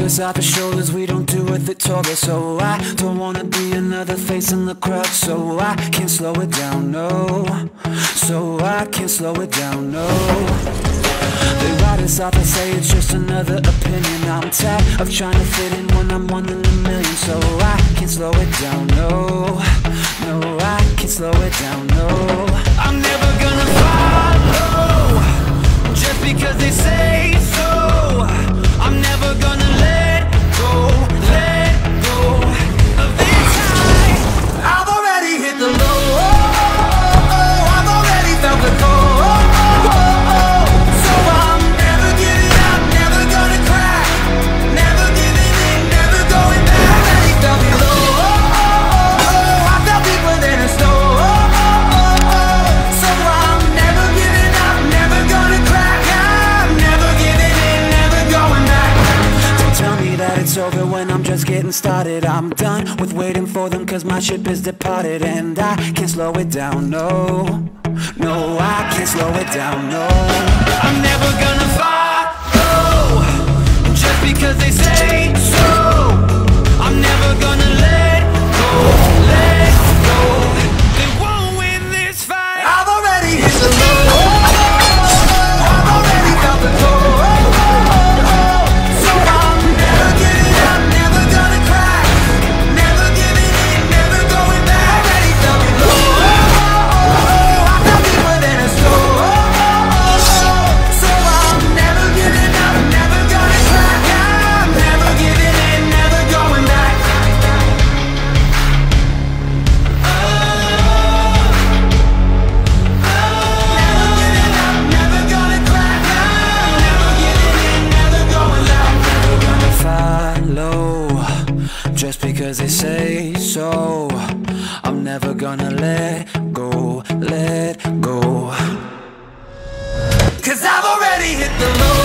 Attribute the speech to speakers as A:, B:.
A: us off the shoulders, we don't do what they told us. So I don't wanna be another face in the crowd. So I can't slow it down, no. So I can't slow it down, no. They write us off and say it's just another opinion. I'm tired of trying to fit in when I'm one in a million. So I can't slow it down, no. No, I can't slow it down, no. I'm never gonna follow just because they say so. I'm never gonna let go of this high. I've already hit the low. I've already felt the cold. So I'm never giving up, never gonna crack, never giving in, never going back. Already felt below. I felt deeper than a stone. So I'm never giving up, never gonna crack. I'm never giving in, never going back. Don't tell me that it's over when I'm just getting started. I'm done with waiting for them, cause my ship is departed. And I can't slow it down, no. No, I can't slow it down, no. I'm never gonna follow just because they say so. I'm never gonna let go. They won't win this fight. I've already hit the low. I've already felt the cold. So I'm never giving up, never gonna crack, never giving in, never going back. Already felt it low. I felt deeper than a stone. So I'm never giving up, never gonna crack. I'm never giving in, never going back. Never giving up, never gonna crack. I'm never giving in, never going back. Never gonna follow just because they say so. I'm never gonna let go. Cause I've already hit the low.